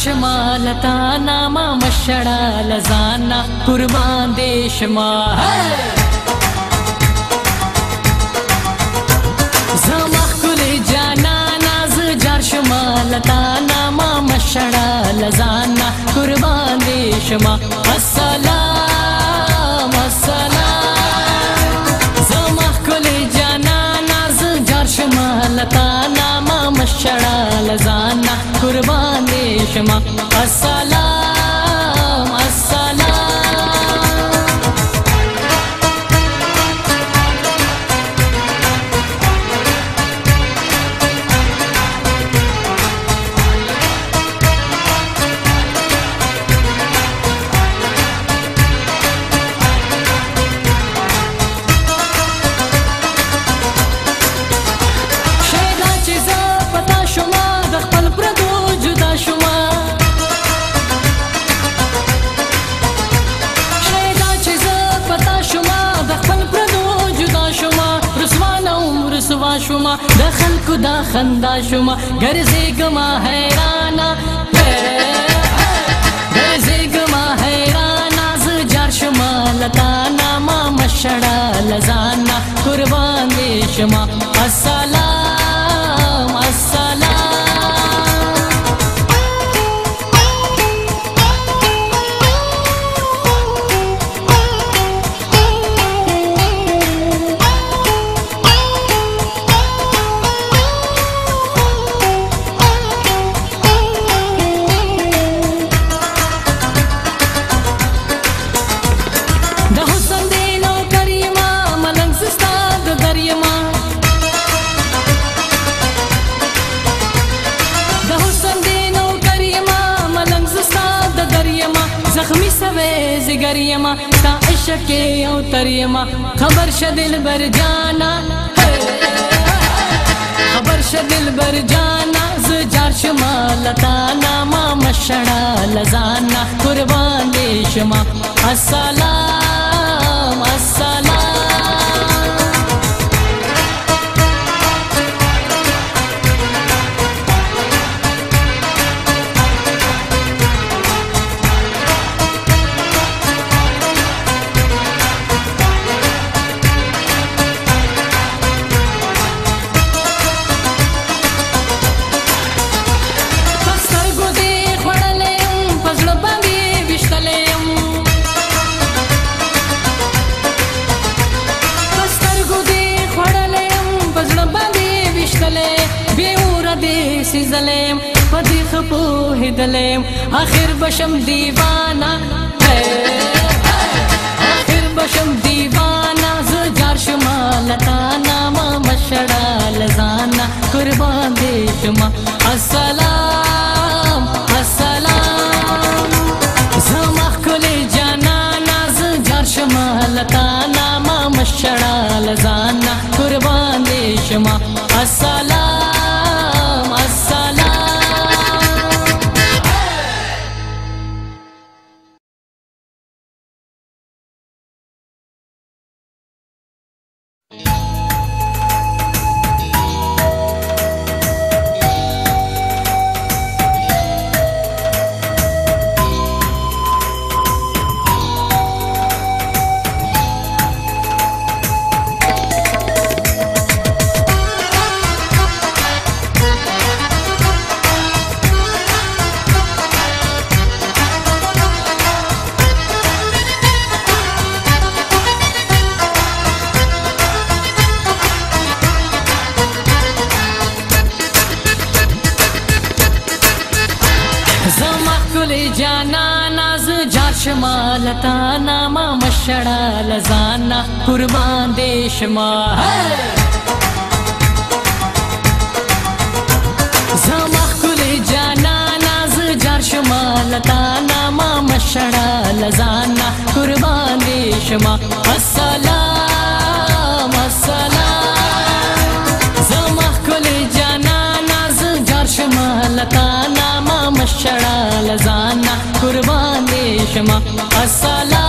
شما لتانا ما مشړه لزانا قربان دې شما زما ښکلې جانانه زه جار شما لتانا ما مشړه لزانا قربان دې شما السلام السلام زما ښکلې جانانه زه جار شما لتانا ما مشړه لزانا قربان دې شما السلام السلام شما د خلکو دا خندا شما ګرځېږما حیرانه ګرځېږما حیرانه زه جار شما لتانا ما مشړه لزانا قربان دې شما السلام السلام زخمی سوے زگر یما تا عشق او تر یما خبر ش دل بر جانا خبر ش دل بر جانا ز جار شما لتانا ما مشړه لزانا قربان دې شما السلام السلام سیزلیم پدی خپوه دلیم آخر بشم دیوانا آخر بشم دیوانا ز جار شما لتانا ما مشړه لزانا قربان دې شما السلام السلام زما ښکلې جانانه ز جار شما لتانا ما مشړه لزانا قربان دې شما السلام السلام جانانا ز جار شما لتانا ما مشړه لزانا قربان دې شما زما ښکلې جانانا ز جار شما لتانا ما مشړه لزانا قربان دې شما السلام السلام زما ښکلې جانانا ز جار شما لتانا ما مشړه لزانا قربان دې شما السلام